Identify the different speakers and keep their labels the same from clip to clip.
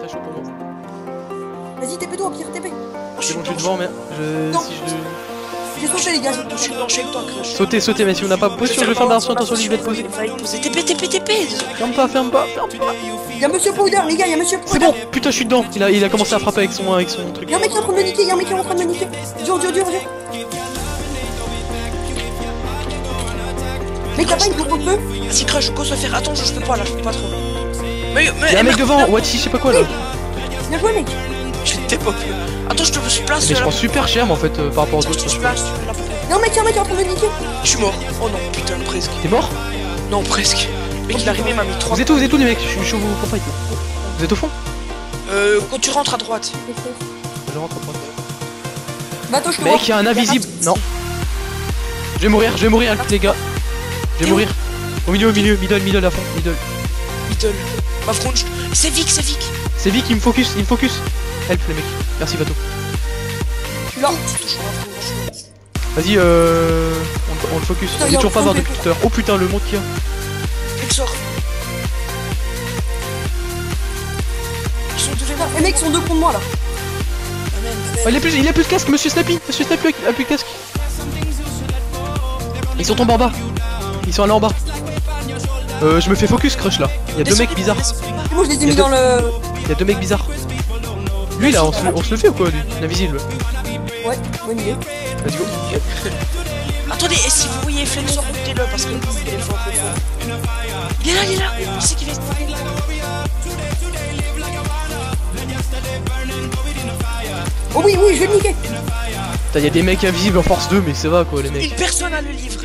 Speaker 1: très chaud pour moi.
Speaker 2: Vas-y, TP-toi au pire, TP.
Speaker 1: C'est bon, je suis devant, mais si je...
Speaker 2: J'ai sauté, les gars.
Speaker 3: Je suis dedans, je suis avec toi, Crush.
Speaker 1: Sauter, mais si on n'a pas position, je vais faire attention, il va être posé.
Speaker 3: TP.
Speaker 1: Ferme pas.
Speaker 2: Y'a Monsieur Powder, les gars, y'a Monsieur Powder.
Speaker 1: C'est bon, putain, je suis dedans. Il a commencé à frapper avec son truc.
Speaker 2: Y'a un mec qui est en train de me niquer, Dur. Mec, t'as pas une coupe au feu?
Speaker 3: Vas-y, Crush, go se faire. Attends, je peux pas là, je peux pas trop.
Speaker 1: Y'a un mec devant, Wachi, je sais pas quoi là.
Speaker 2: Bien joué, mec.
Speaker 3: Je vais te pop. Attends, je te place.
Speaker 1: Mais je prends super cher, en fait, par rapport aux autres.
Speaker 2: Y'a un mec qui est en train de me niquer.
Speaker 3: Je suis mort. Oh non, putain, presque.
Speaker 1: T'es mort?
Speaker 3: Non, presque. Mec, il est arrivé, il m'a mis 3.
Speaker 1: Vous êtes où les mecs? Je suis chaud pour fight. Vous êtes au fond?
Speaker 3: Quand tu rentres à droite.
Speaker 1: Je rentre à droite.
Speaker 2: Bateau, je te vois.
Speaker 1: Mec, y'a un invisible. Non. Je vais mourir, les gars. Je vais mourir. Au milieu, middle à fond, middle.
Speaker 3: Ma front, c'est Vic.
Speaker 1: C'est Vic, il me focus. Help les mecs. Merci bateau.
Speaker 2: Je suis là.
Speaker 1: Vas-y, on le focus. On est toujours pas mort depuis tout à l'heure. Oh putain, le monde qu'il y a.
Speaker 3: Mec, sort. Ils sont devant moi.
Speaker 2: Les mecs sont deux contre moi là.
Speaker 1: Oh, il a plus de casque, Monsieur Snappy a plus de casque. Ils sont tombés en bas. Ils sont allés en bas. Je me fais focus, Crush là. Il y a deux mecs bizarres.
Speaker 2: Moi je les ai mis dans le...
Speaker 1: Il y a deux mecs bizarres. Lui là, on se le fait ou quoi, lui? L'invisible.
Speaker 2: Ouais, bonne idée.
Speaker 1: Let's go.
Speaker 3: Attendez, et si vous voyez Flexor, écoutez-le parce que il est fort. Il est là. Qui c'est qui fait?
Speaker 2: Oh oui, je vais le niquer.
Speaker 1: Putain, y a des mecs invisibles en force 2, mais ça va quoi, les mecs.
Speaker 3: Une personne a le livre.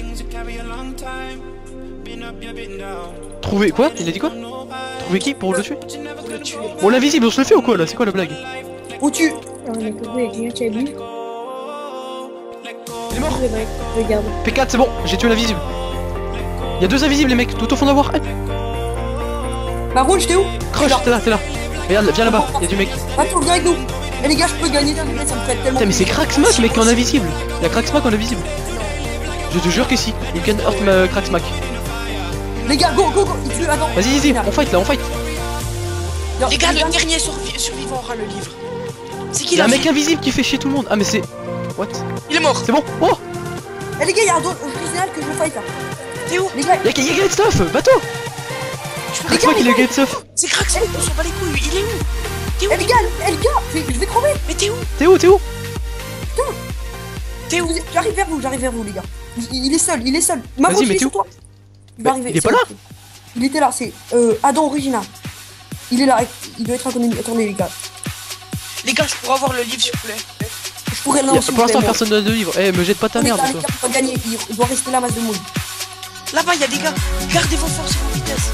Speaker 1: Trouver quoi? Il a dit quoi? Trouver qui pour le tuer?
Speaker 3: Pour le tuer.
Speaker 1: Bon, l'invisible, on se le fait ou quoi là? C'est quoi la blague?
Speaker 2: On tue.
Speaker 4: On est coupé avec quelqu'un qui a vu.
Speaker 1: Il est mort.
Speaker 4: Regarde.
Speaker 1: P4, c'est bon, j'ai tué l'invisible. Y'a deux invisibles, les mecs, tout au fond d'avoir.
Speaker 2: Bah Rouge, t'es où?
Speaker 1: Crush, t'es là. Regarde, viens là-bas, y'a du mec.
Speaker 2: Attends, viens avec nous. Eh les gars, je peux gagner, ça me ferait tellement...
Speaker 1: Putain, mais c'est Cracksmack, mec, en invisible. Y'a Cracksmack en invisible. Je te jure que si. You can hurt Cracksmack.
Speaker 2: Les gars, go, il tue, attends.
Speaker 1: Vas-y, on fight là, on fight.
Speaker 3: Les gars, le dernier survivant aura le livre. C'est qui
Speaker 1: Y'a
Speaker 3: là?
Speaker 1: un mec invisible qui fait chier tout le monde. Ah, mais c'est. What?
Speaker 3: Il est mort.
Speaker 1: C'est bon. Oh!
Speaker 2: Eh les gars, y'a un original que je veux fight là.
Speaker 3: T'es où?
Speaker 2: Les gars,
Speaker 1: Y'a Great Stuff! Bateau! Cracksmack, il est Great Stuff!
Speaker 3: C'est Cracksmack, on s'en bat les couilles. Il est où? T'es où?
Speaker 2: eh les gars, je vais crever.
Speaker 3: Mais t'es où?
Speaker 1: T'es où?
Speaker 3: T'es où?
Speaker 2: J'arrive vers vous les gars. Il est seul.
Speaker 1: Vas-y, mais
Speaker 2: il est
Speaker 1: t'es
Speaker 2: sur
Speaker 1: où?
Speaker 2: toi. Il va
Speaker 1: Mais
Speaker 2: arriver.
Speaker 1: il est pas là?
Speaker 2: Il était là, c'est Adam original. Il est là, il doit être inconnu. Attendez les gars.
Speaker 3: Les gars, je pourrais avoir le livre s'il vous plaît.
Speaker 2: Je pourrais lancer.
Speaker 1: Pour l'instant, personne n'a de livre. Eh, me jette pas ta merde, toi.
Speaker 2: On va gagner, il doit rester là, masse de monde.
Speaker 3: Là-bas, il y a des gars. Gardez vos forces et vos vitesses.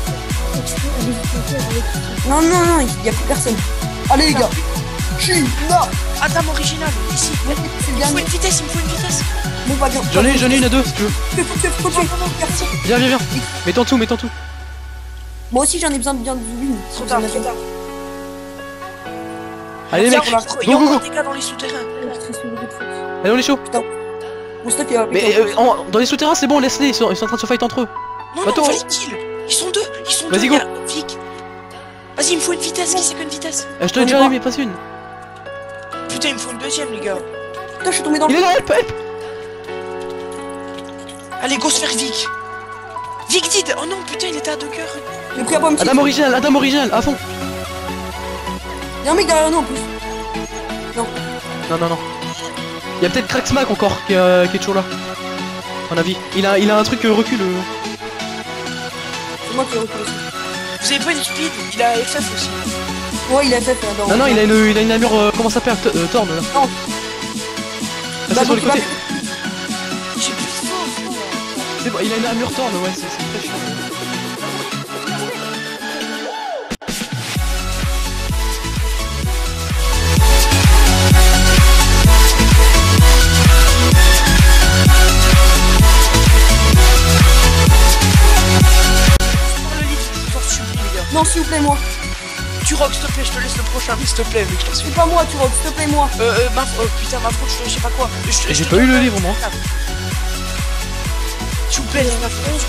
Speaker 2: Non, il y a plus personne. Allez les gars. China.
Speaker 3: Adam original, ici.
Speaker 2: C'est le
Speaker 3: Il me faut
Speaker 2: dernier.
Speaker 3: une vitesse.
Speaker 2: Bon, pas bien.
Speaker 1: J'en ai une à deux si tu veux. Viens. Mets-toi en dessous.
Speaker 2: Moi aussi j'en ai besoin de bien de l'une.
Speaker 3: Trop tard.
Speaker 1: Allez, mec,
Speaker 3: Il y a
Speaker 1: go.
Speaker 3: encore des gars dans les souterrains.
Speaker 1: Allez, on est chaud.
Speaker 2: Mon stuff est
Speaker 1: Mais dans les souterrains, c'est bon, laisse-les. Ils sont en train de se fight entre eux.
Speaker 3: Non,
Speaker 1: Attends.
Speaker 3: on va les kill. Ils sont deux.
Speaker 1: Vas-y, go.
Speaker 3: Vic. Vas-y, il me faut une vitesse. Qui c'est qu'une vitesse?
Speaker 1: Je te l'ai déjà mis, passe une.
Speaker 3: Putain, il me faut une deuxième, les gars.
Speaker 2: Putain, je suis tombé dans
Speaker 1: Il est là, help.
Speaker 3: Allez, go se faire Vic. Vic did. Oh non, putain, il était à 2 cœurs.
Speaker 2: J'ai pris à pomme.
Speaker 1: Adam original, à fond.
Speaker 2: Y'a un mec derrière nous en plus.
Speaker 1: Non. Y'a peut-être Cracksmack encore qui est toujours là. À mon avis. Il a un truc recul.
Speaker 2: C'est moi qui ai reculé aussi.
Speaker 3: Vous avez pas une speed? Il a FF aussi.
Speaker 2: Ouais, il a fait dans...
Speaker 1: Non, il a une armure. Comment ça s'appelle? Torn là.
Speaker 2: Non.
Speaker 1: Passez sur les côtés.
Speaker 3: J'ai plus de force.
Speaker 1: C'est bon, il a une armure Torn, ouais, c'est très chiant.
Speaker 2: Non, s'il vous plaît, moi.
Speaker 3: Tu rock, s'il te plaît, je te laisse le prochain, mais s'il te plaît, mec, je t'en suis.
Speaker 2: C'est pas moi, tu rock, s'il te plaît, moi.
Speaker 3: Putain, ma faute, je sais pas quoi.
Speaker 1: J'ai pas eu le livre, moi.
Speaker 3: S'il vous plaît, ma faute.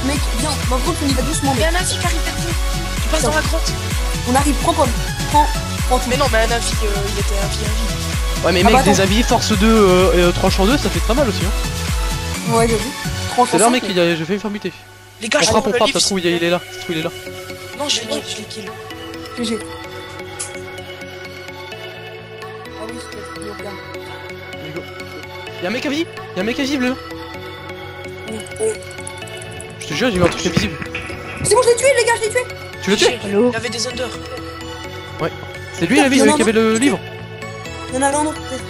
Speaker 2: Mec, viens, ma grotte, on y va doucement,
Speaker 3: Il y
Speaker 2: mec.
Speaker 3: a un avis qui arrive vers vous. Il passe dans la grotte.
Speaker 2: On arrive, prends Paul. Prends tout.
Speaker 3: Mais non, mais un avis, il était un vie.
Speaker 1: Ouais, mais
Speaker 2: Ah
Speaker 1: mec,
Speaker 2: bah,
Speaker 1: des
Speaker 2: attends.
Speaker 1: avis force 2 et tranche en 2, ça fait très mal aussi. Hein.
Speaker 2: Ouais, j'ai vu.
Speaker 1: C'est là, mec, j'ai fait me faire buter.
Speaker 3: Les gars,
Speaker 1: On
Speaker 3: je
Speaker 1: frappe,
Speaker 3: prends
Speaker 1: on
Speaker 3: le
Speaker 1: frappe,
Speaker 3: livre.
Speaker 1: ça se trouve, il est là. Ça se trouve, il est là.
Speaker 3: Non, je l'ai kill.
Speaker 2: GG. Ah oui, c'était le bien.
Speaker 1: Y'a un mec à vie, y'a un mec invisible là. Je te jure, j'ai vu un truc invisible.
Speaker 2: C'est bon, je l'ai tué, les gars, je l'ai tué.
Speaker 1: Tu l'as tué?
Speaker 4: Allô?
Speaker 3: Il avait des under.
Speaker 1: C'est lui la vie,
Speaker 2: Non, non,
Speaker 1: qui avait le livre.
Speaker 2: Non, non, non, non, peut-être.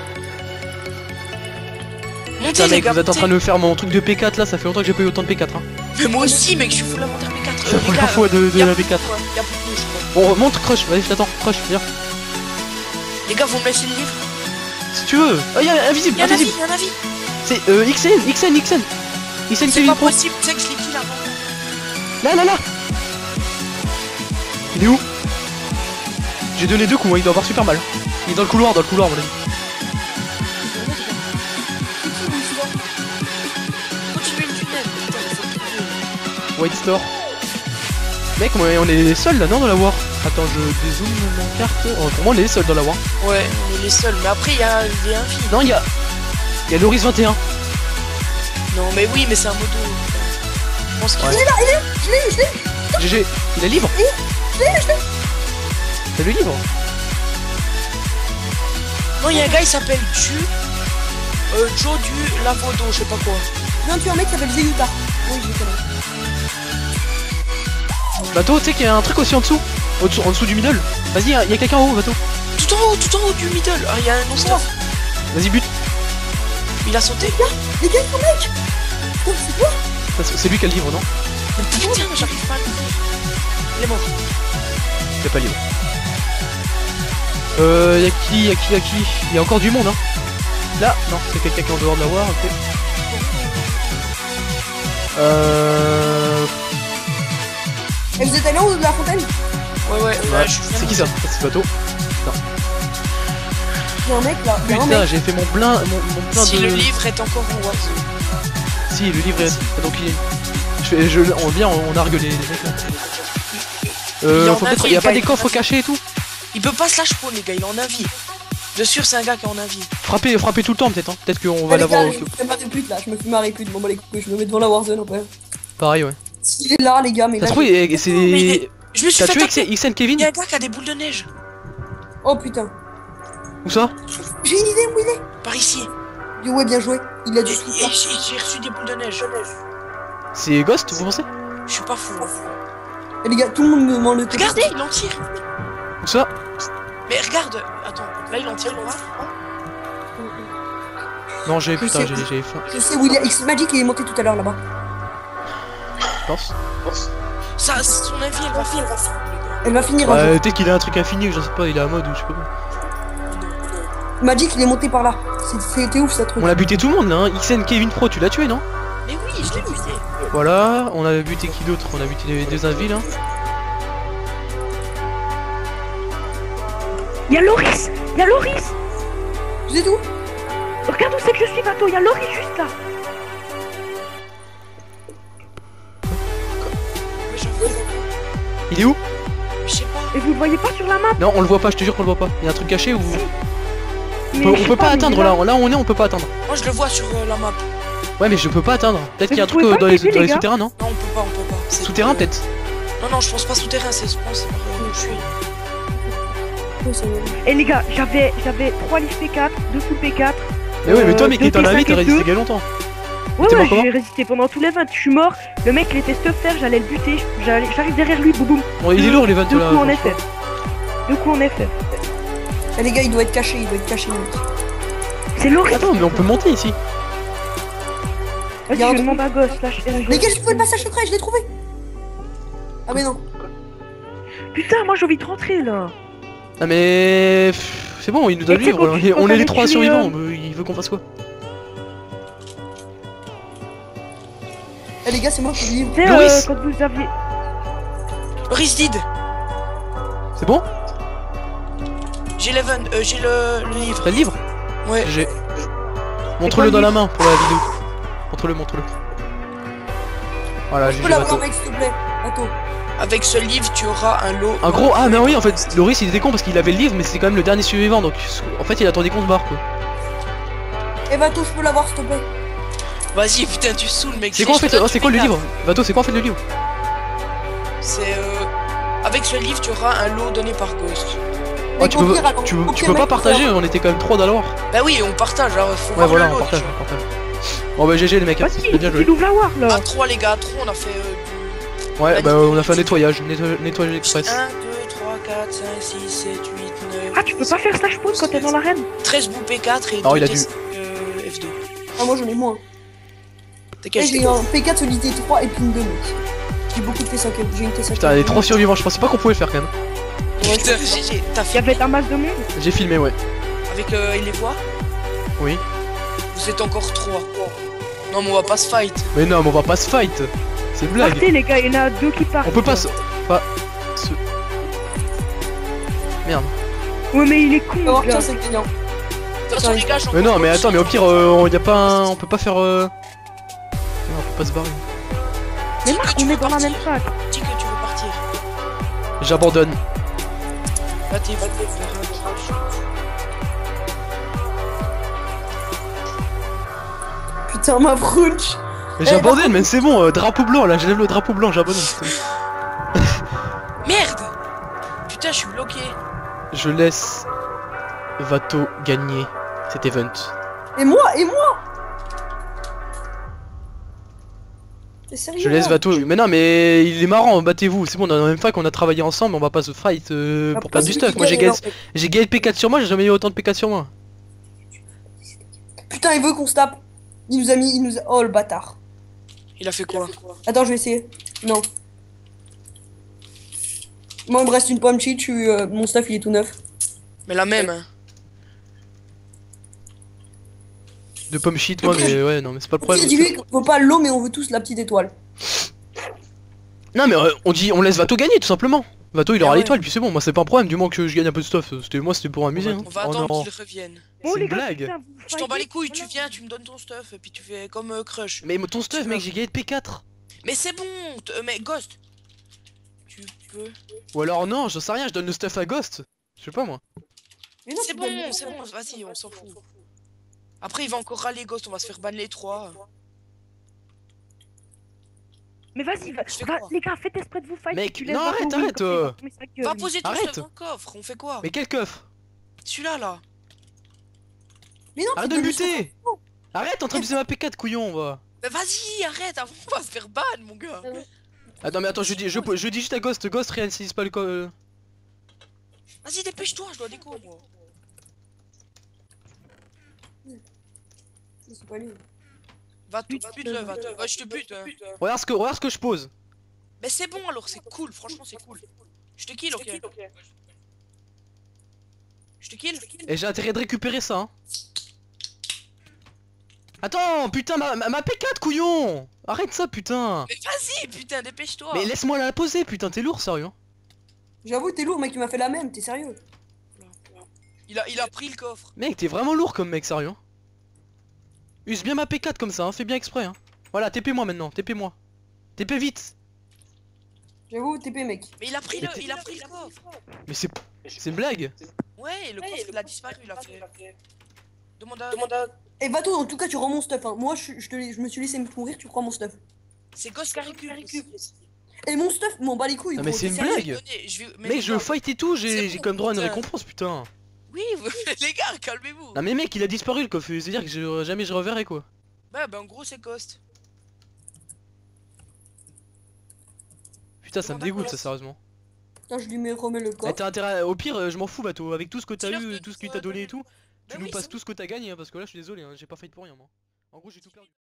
Speaker 3: Montez,
Speaker 1: Putain,
Speaker 3: les
Speaker 1: mec,
Speaker 3: gars.
Speaker 1: vous êtes en train de
Speaker 3: montez.
Speaker 1: me faire mon truc de P4 là, ça fait longtemps que j'ai pas eu autant de P4. Hein.
Speaker 3: Mais moi aussi, mec, je suis full inventaire P4.
Speaker 1: C'est la première fois de
Speaker 3: y a
Speaker 1: la
Speaker 3: plus
Speaker 1: P4.
Speaker 3: quoi. Y a plus de nous, je crois.
Speaker 1: Bon, montre Crush, vas-y, je t'attends. Crush, viens.
Speaker 3: Les gars, vous me laissez le livre.
Speaker 1: Si tu veux. Oh, y'a invisible,
Speaker 3: Il y a un avis,
Speaker 1: invisible.
Speaker 3: il y a un avis.
Speaker 1: C'est XN
Speaker 3: C'est
Speaker 1: Kevin
Speaker 3: pas
Speaker 1: Pro.
Speaker 3: possible, tu sais que je l'ai kill avant.
Speaker 1: Là. Il est où? J'ai donné 2 coups, hein, il doit avoir super mal. Il est dans le couloir, mon ami.
Speaker 3: Continuez le tunnel. Putain, il faut le
Speaker 1: White Store. Mec, on est les seuls là, non, dans la war. Attends, je dézoome mon carte. Oh, pour moi, on est les seuls dans la war.
Speaker 3: Ouais, on est les seuls. Mais après, il y a un vie.
Speaker 1: Non, il y a Loris 21.
Speaker 3: Non, mais oui, mais c'est un modo. Je pense qu'il
Speaker 1: Ouais.
Speaker 2: Il est là, je l'ai.
Speaker 1: GG, il a le livre. T'as le livre?
Speaker 3: Non, il y a un gars, il s'appelle Joe du Lavodo, je sais pas quoi.
Speaker 2: Viens tuer un mec qui s'appelle Zeyuta. Oui, je le connais.
Speaker 1: Bateau, tu sais qu'il y a un truc aussi en dessous. En dessous du middle. Vas-y, il y a quelqu'un en haut, Bateau.
Speaker 3: Tout en haut du middle. Ah, il y a un monster.
Speaker 1: Vas-y, bute.
Speaker 3: Il a sauté.
Speaker 2: Les gars, ils sont mec. Putain, c'est quoi?
Speaker 1: C'est lui qui a le livre, non?
Speaker 3: Putain, j'arrive pas à le faire. Il est mort.
Speaker 1: Il a pas le livre. Y'a qui? Il y a encore du monde, hein. Là, non, c'est quelqu'un qui est en dehors de la war, ok.
Speaker 2: Et vous êtes allé en haut de la fontaine?
Speaker 3: Ouais,
Speaker 1: C'est qui ça? C'est Bateau.
Speaker 2: Il y a un mec là. Il y a un
Speaker 1: Putain,
Speaker 2: mec.
Speaker 1: j'ai fait mon plein
Speaker 3: Si
Speaker 1: de...
Speaker 3: le livre est encore en Warzone.
Speaker 1: Si, le livre est... Donc il est... On vient, on nargue les mecs là.
Speaker 3: Il en
Speaker 1: Faut
Speaker 3: a
Speaker 1: peut-être...
Speaker 3: vie,
Speaker 1: Y'a
Speaker 3: le
Speaker 1: pas
Speaker 3: gars,
Speaker 1: des
Speaker 3: il
Speaker 1: coffres
Speaker 3: en a vie.
Speaker 1: cachés et tout?
Speaker 3: Il peut pas se lâche pour les gars, il en a vie. De sûr, c'est un gars qui en a vie.
Speaker 1: Frappez tout le temps peut-être, hein. Peut-être qu'on va
Speaker 2: Ah, les
Speaker 1: l'avoir...
Speaker 2: gars, je me fais marrer pute là. Je me fais marrer pute. Bon, bah les couilles, je me mets devant la Warzone après.
Speaker 1: Pareil, ouais.
Speaker 2: Il est là, les gars, mais
Speaker 1: Ça
Speaker 2: là.
Speaker 1: se trouve,
Speaker 3: Mais
Speaker 1: c'est...
Speaker 3: il est- Je me suis
Speaker 1: T'as
Speaker 3: fait
Speaker 1: tué
Speaker 3: taper.
Speaker 1: XN
Speaker 3: Il
Speaker 1: Kevin?
Speaker 3: y a un gars qui a des boules de neige.
Speaker 2: Oh putain.
Speaker 1: Où ça?
Speaker 2: J'ai une idée où il est.
Speaker 3: Par ici.
Speaker 2: Ouais, bien joué. Il a
Speaker 3: Et
Speaker 2: du
Speaker 3: et
Speaker 2: sous.
Speaker 3: j'ai reçu des boules de neige.
Speaker 1: C'est Ghost, vous pensez?
Speaker 3: Je suis pas fou.
Speaker 2: Et les gars, tout le monde me demande le truc.
Speaker 3: Regardez, il en tire.
Speaker 1: Où ça?
Speaker 3: Mais regarde. Attends, là il en tire, on va.
Speaker 1: Non, j'ai...
Speaker 2: Je
Speaker 1: Putain,
Speaker 2: sais.
Speaker 1: j'ai faim.
Speaker 2: Je sais où il est. X Magic il est monté tout à l'heure là-bas.
Speaker 1: Je pense.
Speaker 3: Ça, son avis, elle va finir.
Speaker 2: Elle va finir un jour.
Speaker 1: Ouais, peut-être qu'il a un truc infini, je sais pas, il est à mode ou je sais pas quoi.
Speaker 2: Magic il est monté par là. C'était ouf ça truc.
Speaker 1: On a buté tout le monde là, hein. XN Kevin Pro, tu l'as tué, non?
Speaker 3: Mais oui, je l'ai buté.
Speaker 1: Voilà, on a buté qui d'autre? On a buté les deux avis là.
Speaker 4: Y'a Loris! Y'a Loris!
Speaker 2: Vous êtes où?
Speaker 4: Regarde où c'est que je suis, Bateau! Y'a Loris juste là!
Speaker 3: Mais j'avoue,
Speaker 1: Il est où?
Speaker 3: je sais pas.
Speaker 4: Et vous le voyez pas sur la map?
Speaker 1: Non, on le voit pas, je te jure qu'on le voit pas. Il y a un truc caché ou...
Speaker 4: Mais
Speaker 1: On
Speaker 4: je sais
Speaker 1: peut pas
Speaker 4: mais
Speaker 1: atteindre
Speaker 4: il est
Speaker 1: là, là où on est, on peut pas atteindre.
Speaker 3: Moi je le vois sur la map.
Speaker 1: Ouais, mais je peux pas atteindre. Peut-être
Speaker 4: Mais
Speaker 1: qu'il y a un
Speaker 4: vous
Speaker 1: truc
Speaker 4: pouvez pas
Speaker 1: dans
Speaker 4: le
Speaker 1: les
Speaker 4: taper, les gars.
Speaker 1: souterrains, non?
Speaker 3: Non, on peut pas. C'est-
Speaker 1: Souterrain peut-être?
Speaker 3: Non, non, je pense pas souterrain, c'est par où je suis.
Speaker 4: Et les gars, j'avais 3 livres P4, 2 full P4.
Speaker 1: Mais ouais, mais toi, mec, qui
Speaker 4: deux
Speaker 1: est en avis,
Speaker 4: P5
Speaker 1: t'as
Speaker 4: et
Speaker 1: résisté
Speaker 4: deux.
Speaker 1: quel longtemps?
Speaker 4: Ouais,
Speaker 1: T'es mort
Speaker 4: ouais,
Speaker 1: comment?
Speaker 4: j'ai résisté pendant tous les 20. Je suis mort. Le mec, il était stuff faire, j'allais le buter. J'arrive derrière lui, boum boum.
Speaker 1: Bon, il est lourd, les 20
Speaker 4: Deux
Speaker 1: là.
Speaker 4: coups en FF. 2 coups en FF.
Speaker 2: Eh les gars, il doit être caché, mec.
Speaker 4: C'est Loris.
Speaker 1: Attends, mais on peut monter ici.
Speaker 4: Vas-y,
Speaker 2: y a un
Speaker 4: je
Speaker 2: truc.
Speaker 4: demande à Ghost, lâche un
Speaker 2: Les
Speaker 4: Ghost.
Speaker 2: gars, j'ai trouvé le passage secret, je l'ai trouvé. Ah mais non.
Speaker 4: Putain, moi j'ai envie de rentrer là.
Speaker 1: Ah, mais. Pff, c'est bon, il nous donne
Speaker 4: Et
Speaker 1: le
Speaker 4: tu sais,
Speaker 1: livre.
Speaker 4: quand tu-
Speaker 1: On
Speaker 4: quand
Speaker 1: est les
Speaker 4: t'avais
Speaker 1: 3
Speaker 4: tué,
Speaker 1: survivants, il veut qu'on fasse quoi?
Speaker 2: Eh les gars, c'est moi qui livre.
Speaker 4: Tu sais,
Speaker 1: Loris.
Speaker 4: quand vous aviez.
Speaker 3: Loris did.
Speaker 1: C'est bon?
Speaker 3: J'ai le livre.
Speaker 1: T'as le livre?
Speaker 3: Ouais.
Speaker 1: GG. Montre-le
Speaker 4: quoi
Speaker 1: dans
Speaker 4: le
Speaker 1: la main pour la vidéo. Montre-le. Voilà,
Speaker 2: Je
Speaker 1: j'ai
Speaker 2: peux
Speaker 1: joué
Speaker 2: l'avoir,
Speaker 1: bateau.
Speaker 2: mec, s'il te plaît. Bateau.
Speaker 3: Avec ce livre, tu auras un lot.
Speaker 1: Un gros. Ah, mais oui, en fait, Loris il était con parce qu'il avait le livre, mais c'est quand même le dernier survivant donc en fait il attendait qu'on se barre quoi.
Speaker 2: Et Bateau, je peux l'avoir, s'il te plaît.
Speaker 3: Vas-y, putain, tu saoules, mec.
Speaker 1: C'est quoi en fait? Oh, c'est quoi le livre? Bateau, c'est quoi en fait le livre?
Speaker 3: C'est avec ce livre, tu auras un lot donné par Ghost.
Speaker 1: Oh,
Speaker 2: Mec,
Speaker 1: tu
Speaker 2: au
Speaker 1: peux,
Speaker 2: pire, alors,
Speaker 1: tu,
Speaker 2: au
Speaker 1: tu
Speaker 2: pire,
Speaker 1: peux pas
Speaker 2: mec,
Speaker 1: partager, on était quand même 3 d'avoir.
Speaker 3: Bah oui, on partage, hein, faut
Speaker 1: Ouais,
Speaker 3: voir
Speaker 1: voilà,
Speaker 3: le
Speaker 1: on
Speaker 3: lot,
Speaker 1: partage,
Speaker 3: déjà.
Speaker 1: on partage. Bon, bah, GG les mecs, hein.
Speaker 4: Vas-y,
Speaker 1: C'est bien joué.
Speaker 4: il ouvre la war là.
Speaker 3: À 3, les gars, à 3, on a fait
Speaker 1: Ouais, bah, on a fait un nettoyage, nettoyage express.
Speaker 3: 1, 2, 3, 4, 5, 6, 7, 8, 9.
Speaker 4: Ah, tu peux pas faire slash spawn quand t'es dans l'arène.
Speaker 3: 13 bouts P4 et
Speaker 1: Alors,
Speaker 3: 2
Speaker 1: il a dû.
Speaker 3: F2.
Speaker 2: Ah, moi, j'en ai moins.
Speaker 3: T'es
Speaker 2: Et
Speaker 3: quel
Speaker 2: j'ai un P4 solidité 3 et pin 2, mec. J'ai beaucoup de T5, j'ai une T5.
Speaker 1: Putain, les 3 survivants, je pensais pas qu'on pouvait le faire quand même.
Speaker 3: Putain, GG, t'as
Speaker 4: Il y
Speaker 3: fait
Speaker 4: avait un masse de monde.
Speaker 1: J'ai filmé, ouais.
Speaker 3: avec les voix.
Speaker 1: Oui.
Speaker 3: Vous êtes encore 3. Non, mais on va pas se fight.
Speaker 1: Mais non, mais on va pas se fight. C'est une blague.
Speaker 4: Partez les gars, il y en a 2 qui partent.
Speaker 1: On peut pas se. Pas. Se. Merde.
Speaker 4: Ouais, mais il est con.
Speaker 2: Alors,
Speaker 4: ce gars.
Speaker 2: tiens, c'est gagnant.
Speaker 3: De toute façon, les gars, j'ai
Speaker 1: Mais
Speaker 3: encore
Speaker 1: non, mais
Speaker 3: une
Speaker 1: attends, mais au pire, y a pas un. On peut pas faire. Non, on peut pas se barrer.
Speaker 4: Mais
Speaker 3: Dis que
Speaker 4: Marc,
Speaker 3: tu
Speaker 4: on
Speaker 3: veux
Speaker 4: est dans la
Speaker 3: partir.
Speaker 4: même fac.
Speaker 3: Dis que tu veux partir.
Speaker 1: J'abandonne.
Speaker 3: Va t'es faire
Speaker 2: Putain, ma brunch.
Speaker 1: Mais j'abandonne, mais c'est bon, drapeau blanc là, j'enlève le drapeau blanc, j'abandonne.
Speaker 3: Merde. Putain, je suis bloqué.
Speaker 1: Je laisse Vato gagner cet event.
Speaker 2: Et moi. T'es sérieux?
Speaker 1: Je laisse
Speaker 2: là
Speaker 1: Vato. Mais non, mais il est marrant, battez-vous. C'est bon, on est dans la même fac, on a travaillé ensemble, on va pas se fight
Speaker 2: Ah,
Speaker 1: pour
Speaker 2: pourquoi
Speaker 1: perdre du
Speaker 2: c'est
Speaker 1: stuff.
Speaker 2: qui
Speaker 1: Moi
Speaker 2: gagne, alors
Speaker 1: j'ai gagné le P4 sur moi, j'ai jamais eu autant de P4 sur moi.
Speaker 2: Putain, il veut qu'on se tape. Il nous a mis. Oh, le bâtard.
Speaker 3: Il a fait quoi?
Speaker 2: Attends, je vais essayer. Non. Moi, il me reste une pomme cheat, mon stuff il est tout neuf.
Speaker 3: Mais la même, hein.
Speaker 1: De pomme shit, moi, mais ouais, non, mais c'est pas le problème.
Speaker 2: Dis-lui qu'on veut pas l'eau, mais on veut tous la petite étoile.
Speaker 1: Non, mais on laisse Vato gagner tout simplement. Vato il
Speaker 3: Ah
Speaker 1: aura
Speaker 3: ouais.
Speaker 1: l'étoile, puis c'est bon, moi c'est pas un problème, du moment que je gagne un peu de stuff. C'était pour amuser. Hein.
Speaker 3: On va
Speaker 1: Oh
Speaker 3: attendre
Speaker 1: non.
Speaker 3: qu'il revienne.
Speaker 4: Bon,
Speaker 1: C'est
Speaker 4: les
Speaker 1: une
Speaker 4: gars,
Speaker 1: blague.
Speaker 4: putain, vous
Speaker 3: Je t'en bats les
Speaker 4: fightez,
Speaker 3: couilles,
Speaker 4: voilà.
Speaker 3: tu viens, tu me donnes ton stuff, et puis tu fais comme Crush.
Speaker 1: Mais ton stuff, mec, j'ai gagné de P4.
Speaker 3: Mais c'est bon, mais Ghost. Tu peux.
Speaker 1: Ou alors non, j'en sais rien, je donne le stuff à Ghost. Je sais pas moi.
Speaker 2: Mais non,
Speaker 3: C'est
Speaker 2: tu
Speaker 3: bon,
Speaker 2: donnes-
Speaker 3: c'est bon, vas-y, on s'en fout. Après, il va encore râler Ghost, on va se faire ban les 3.
Speaker 4: Mais vas-y,
Speaker 3: Je fais
Speaker 4: va,
Speaker 3: quoi
Speaker 4: les gars, faites exprès de vous fight.
Speaker 1: Mec,
Speaker 4: tu laisses
Speaker 1: non,
Speaker 4: Vato
Speaker 1: arrête,
Speaker 4: win,
Speaker 1: arrête,
Speaker 4: comme ça, il va fermer sa gueule.
Speaker 3: Va poser ton
Speaker 1: Arrête.
Speaker 3: stuff dans le coffre, on fait quoi?
Speaker 1: Mais quel coffre?
Speaker 3: Celui-là, là.
Speaker 2: Mais non,
Speaker 1: Arrête
Speaker 2: tu
Speaker 1: de me
Speaker 2: donnes le
Speaker 1: buter. Arrête, t'es en train d'user ma P4, couillon, va.
Speaker 3: Mais vas-y, arrête, avant on va se faire ban, mon gars.
Speaker 1: Attends, mais attends, je dis juste à Ghost, réalise pas le
Speaker 3: Vas-y, dépêche-toi, je dois déco, moi.
Speaker 2: C'est pas lui.
Speaker 3: Va te bute-le, va te. Ouais, je te bute, hein.
Speaker 1: Regarde ce que je pose.
Speaker 3: Mais c'est bon alors, c'est cool, franchement, c'est cool. Je te kill, ok. Je te kill.
Speaker 1: Et j'ai intérêt de récupérer ça, hein. Attends, putain, ma P4, couillon. Arrête ça, putain.
Speaker 3: Mais vas-y, putain, dépêche-toi.
Speaker 1: Mais laisse-moi la poser, putain, t'es lourd, sérieux. Hein.
Speaker 2: J'avoue, t'es lourd, mec, tu m'as fait la même, t'es sérieux?
Speaker 3: Il a pris le coffre.
Speaker 1: Mec, t'es vraiment lourd comme mec, sérieux. Hein. Use bien ma P4 comme ça, hein. Fais bien exprès. Hein. Voilà, TP moi maintenant, TP-moi. TP vite.
Speaker 2: J'avoue, TP, mec.
Speaker 3: Mais il a pris le coffre.
Speaker 1: Mais c'est une blague.
Speaker 3: Ouais, le coffre il a disparu, il a fait. Demande à.
Speaker 2: Et Vato, en tout cas, tu rends mon stuff, hein. Moi, je me suis laissé me pourrir, tu prends mon stuff.
Speaker 3: C'est Ghost qui récupère.
Speaker 2: Et mon stuff, m'en bat les couilles.
Speaker 1: Non, mais
Speaker 2: gros,
Speaker 1: c'est
Speaker 2: t'es
Speaker 1: une
Speaker 2: sérieux?
Speaker 1: blague.
Speaker 3: Mais
Speaker 1: Mec, je fight et tout,
Speaker 3: c'est
Speaker 1: j'ai
Speaker 3: bon,
Speaker 1: quand même droit à une
Speaker 3: putain.
Speaker 1: récompense, putain.
Speaker 3: Oui, les gars, calmez-vous.
Speaker 1: Non mais mec, il a disparu le coffre, c'est-à-dire que jamais je reverrai quoi.
Speaker 3: Bah, en gros, c'est Ghost.
Speaker 1: Putain, ça me dégoûte ça, sérieusement.
Speaker 2: Putain, je lui remets le
Speaker 1: Eh,
Speaker 2: corps.
Speaker 1: t'as intérêt, au pire, je m'en fous, Bateau, avec tout ce que t'as
Speaker 3: Dis-leur
Speaker 1: eu,
Speaker 3: que
Speaker 1: tout ce
Speaker 3: tu
Speaker 1: qu'il
Speaker 3: sois
Speaker 1: t'a donné et tout,
Speaker 3: Bah
Speaker 1: tu nous
Speaker 3: oui,
Speaker 1: passes
Speaker 3: c'est
Speaker 1: tout ce que t'as gagné, hein, parce que là, je suis désolé, hein, j'ai pas fight pour rien, moi. En gros, j'ai tout perdu.